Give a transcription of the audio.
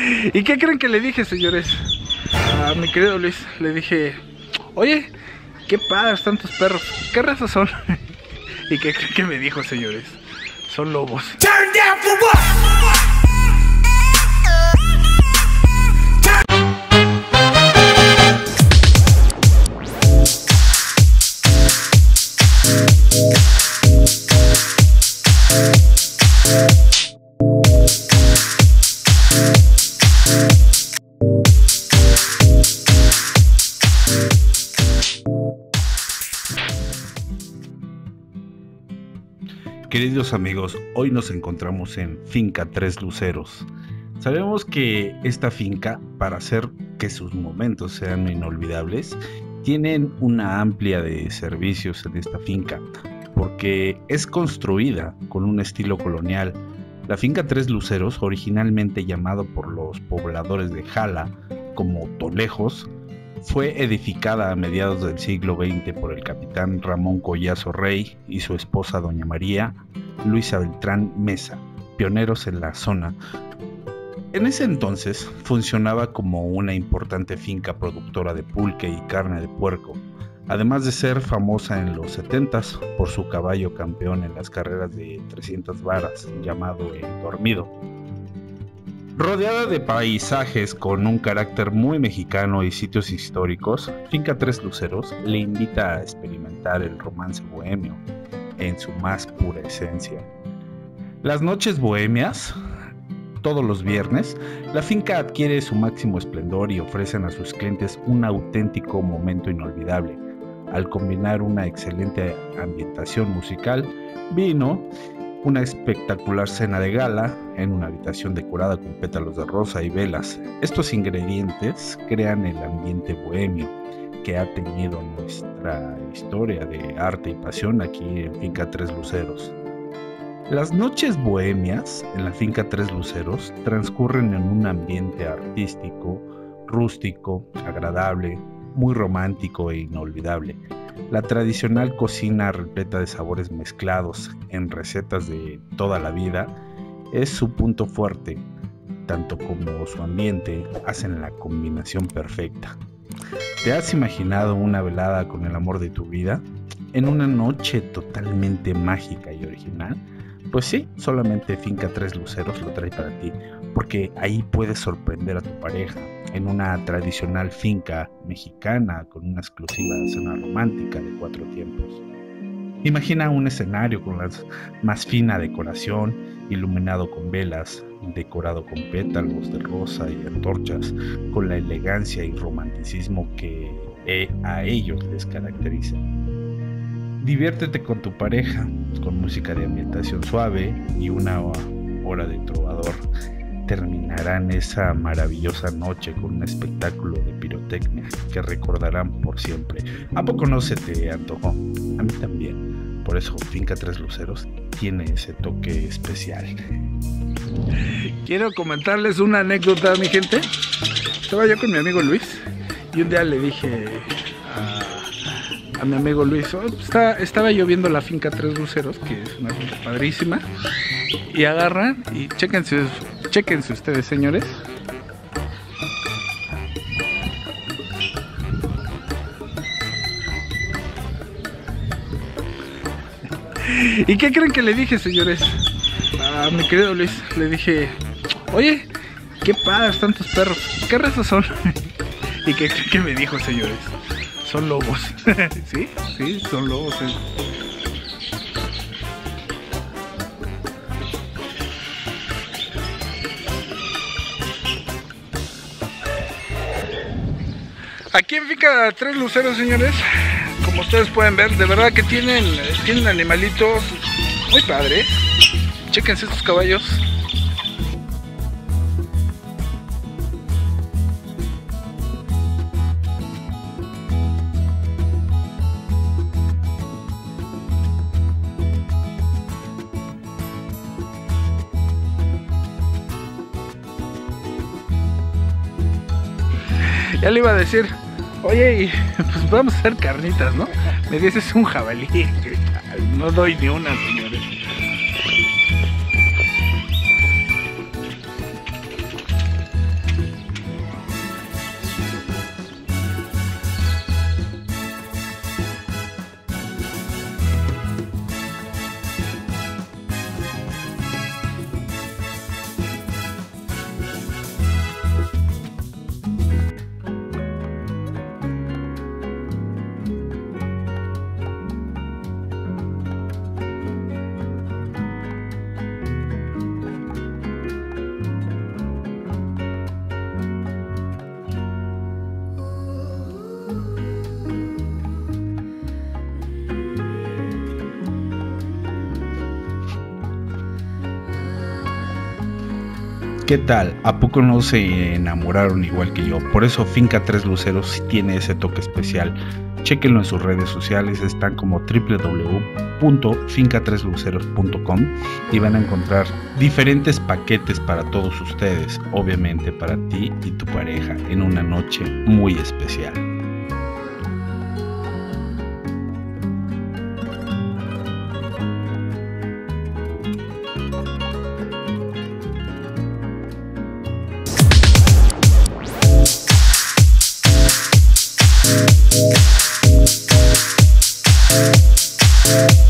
¿Y qué creen que le dije, señores? A mi querido Luis, le dije, oye, qué padres están tus perros, ¿qué raza son? ¿Y qué creen que me dijo, señores? Son lobos. Turn down for what? Queridos amigos, hoy nos encontramos en Finca Tres Luceros. Sabemos que esta finca, para hacer que sus momentos sean inolvidables, tienen una amplia de servicios en esta finca, porque es construida con un estilo colonial. La Finca Tres Luceros, originalmente llamado por los pobladores de Jala como Tolejos, fue edificada a mediados del siglo XX por el capitán Ramón Collazo Rey y su esposa doña María Luisa Beltrán Mesa, pioneros en la zona. En ese entonces funcionaba como una importante finca productora de pulque y carne de puerco, además de ser famosa en los 70s por su caballo campeón en las carreras de 300 varas llamado El Dormido. Rodeada de paisajes con un carácter muy mexicano y sitios históricos, Finca Tres Luceros le invita a experimentar el romance bohemio en su más pura esencia. Las noches bohemias, todos los viernes, la finca adquiere su máximo esplendor y ofrecen a sus clientes un auténtico momento inolvidable, al combinar una excelente ambientación musical, vino, una espectacular cena de gala en una habitación decorada con pétalos de rosa y velas. Estos ingredientes crean el ambiente bohemio que ha tenido nuestra historia de arte y pasión aquí en Finca Tres Luceros. Las noches bohemias en la Finca Tres Luceros transcurren en un ambiente artístico, rústico, agradable, muy romántico e inolvidable. La tradicional cocina repleta de sabores mezclados en recetas de toda la vida es su punto fuerte, tanto como su ambiente hacen la combinación perfecta. ¿Te has imaginado una velada con el amor de tu vida en una noche totalmente mágica y original? Pues sí, solamente Finca Tres Luceros lo trae para ti, porque ahí puedes sorprender a tu pareja en una tradicional finca mexicana con una exclusiva cena romántica de 4 tiempos. Imagina un escenario con la más fina decoración, iluminado con velas, decorado con pétalos de rosa y antorchas, con la elegancia y romanticismo que a ellos les caracteriza. Diviértete con tu pareja, con música de ambientación suave y una hora de trovador. Terminarán esa maravillosa noche con un espectáculo de pirotecnia que recordarán por siempre. ¿A poco no se te antojó? A mí también. Por eso Finca Tres Luceros tiene ese toque especial. Quiero comentarles una anécdota, mi gente. Estaba yo con mi amigo Luis y un día le dije a mi amigo Luis, estaba yo viendo la Finca Tres Luceros, que es una finca padrísima, y agarran y chéquense ustedes, señores. ¿Y qué creen que le dije, señores? A mi querido Luis, le dije, oye, qué padres están tus perros, ¿qué raza son? ¿Y qué creen que me dijo, señores? Son lobos. Sí, son lobos. Aquí en Finca Tres Luceros, señores, como ustedes pueden ver, de verdad que tienen animalitos muy padres. Chéquense estos caballos. Ya le iba a decir, oye, y pues vamos a hacer carnitas, ¿no? Me dices un jabalí. No doy ni una, señores. ¿Qué tal? ¿A poco no se enamoraron igual que yo? Por eso Finca Tres Luceros tiene ese toque especial. Chéquenlo en sus redes sociales, están como www.fincatresluceros.com y van a encontrar diferentes paquetes para todos ustedes, obviamente para ti y tu pareja, en una noche muy especial. Yeah.